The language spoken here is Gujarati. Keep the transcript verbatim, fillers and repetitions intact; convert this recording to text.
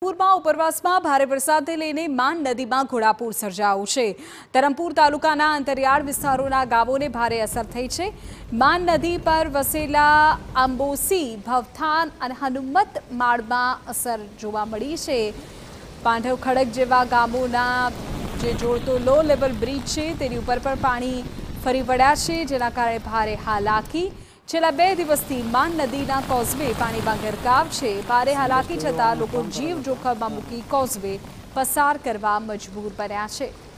ધરમપુરમાં ઉપરવાસમાં ભારે વરસાદને લઈને માન નદીમાં ઘોડાપૂર સર્જાયું છે। ધરમપુર તાલુકાના અંતરિયાળ વિસ્તારોના ગામોને ભારે અસર થઈ છે। માન નદી પર વસેલા અંબોસી, ભવથાન અને હનુમત માળમાં અસર જોવા મળી છે। પાંઢવ ખડક જેવા ગામોના જે જોડતો લો લેવલ બ્રિજ છે તેની ઉપર પણ પાણી ફરી વળ્યા છે, જેના કારણે ભારે હાલાકી। છેલ્લા બે દિવસથી માન નદીના કોઝવે પાણીમાં ગરકાવ છે। ભારે હાલાકી છતાં લોકો જીવ જોખમમાં મૂકી કોઝવે પસાર કરવા મજબૂર બન્યા છે।